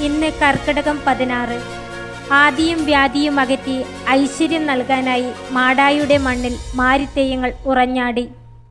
ഇന്ന് കർക്കിടകം 16. ആദിയും വ്യാധിയും അകറ്റി ഐശ്വര്യം നൽകാനായി മാടായിയുടെ മണ്ണിൽ മാരിത്തെയ്യങ്ങൾ ഉറഞ്ഞാടി.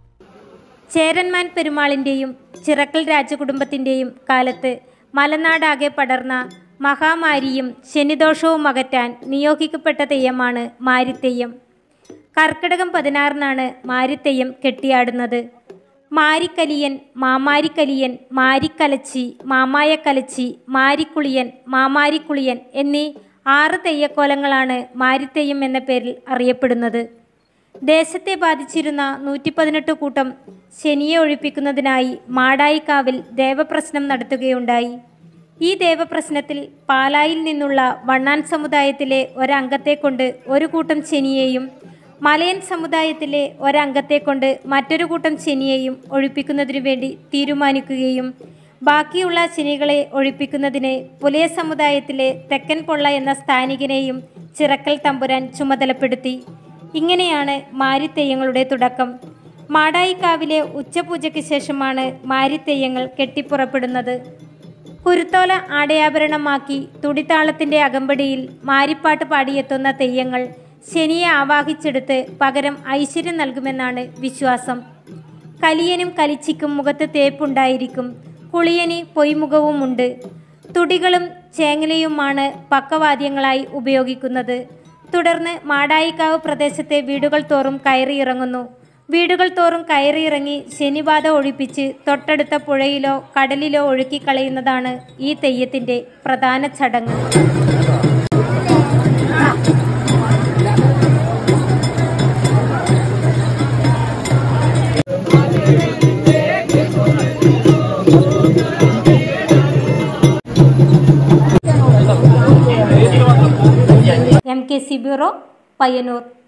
ചേരന്മാൻ പെരുമാളിൻ്റെയും ചിറക്കൽ രാജകുടുംബത്തിൻ്റെയും കാലത്ത് മലനാടാകെ പടർന്ന മഹാമാരിയും ശനിദോഷവും അകറ്റാൻ നിയോഗിക്കപ്പെട്ട തെയ്യമാണ് മാരിത്തെയ്യം. കർക്കിടകം 16-നാണ് മാരിത്തെയ്യം കെട്ടിയാടുന്നത്. മാരിക്കലിയൻ, മാമാരിക്കലിയൻ, മാരിക്കലച്ചി, മാമായക്കലച്ചി, മാരിക്കുളിയൻ, മാമാരിക്കുളിയൻ എന്നീ 6 തെയ്യക്കോലങ്ങളാണ് മാരിത്തെയ്യം എന്ന പേരിൽ അറിയപ്പെടുന്നത്. ദേശത്തെ ബാധിച്ചിരുന്ന 118 കൂട്ടം ശനിയെ ഒഴിപ്പിക്കുന്നതിനായി മാടായിക്കാവിൽ ദേവപ്രശ്നം നടത്തുകയുണ്ടായി. ഈ ദേവപ്രശ്നത്തിൽ പാലായിൽ നിന്നുള്ള വണ്ണാൻ സമുദായത്തിലെ ഒരംഗത്തെക്കൊണ്ട് ഒരു കൂട്ടം ശനിയെയും മലയൻ സമുദായത്തിലെ ഒരംഗത്തെക്കൊണ്ട് മറ്റൊരു കൂട്ടം ശനിയെയും ഒഴിപ്പിക്കുന്നതിനു വേണ്ടി തീരുമാനിക്കുകയും ബാക്കിയുള്ള ശനികളെ ഒഴിപ്പിക്കുന്നതിന് പുലയ സമുദായത്തിലെ തെക്കൻ പൊള്ള എന്ന സ്ഥാനികനെയും ചിറക്കൽ തമ്പുരാൻ ചുമതലപ്പെടുത്തി. ഇങ്ങനെയാണ് മാരിത്തെയ്യങ്ങളുടെ തുടക്കം. മാടായിക്കാവിലെ ഉച്ചപൂജയ്ക്ക് ശേഷമാണ് മാരിത്തെയ്യങ്ങൾ കെട്ടിപ്പുറപ്പെടുന്നത്. കുരുത്തോല ആടയാഭരണമാക്കി തുടിത്താളത്തിൻ്റെ അകമ്പടിയിൽ മാരിപ്പാട്ട് പാടിയെത്തുന്ന തെയ്യങ്ങൾ ശനിയെ ആവാഹിച്ചെടുത്ത് പകരം ഐശ്വര്യം നൽകുമെന്നാണ് വിശ്വാസം. കലിയനും കലിച്ചിക്കും മുഖത്ത് തേപ്പുണ്ടായിരിക്കും. കുളിയന് പൊയ്മുഖവുമുണ്ട്. തുടികളും ചേങ്ങലയുമാണ് പക്കവാദ്യങ്ങളായി ഉപയോഗിക്കുന്നത്. തുടർന്ന് മാടായിക്കാവ് പ്രദേശത്തെ വീടുകൾ തോറും കയറിയിറങ്ങുന്നു. വീടുകൾ തോറും കയറിയിറങ്ങി ശനിബാധ ഒഴിപ്പിച്ച് തൊട്ടടുത്ത പുഴയിലോ കടലിലോ ഒഴുക്കിക്കളയുന്നതാണ് ഈ തെയ്യത്തിൻ്റെ പ്രധാന ചടങ്ങ്. MKC bureau, Payyanur.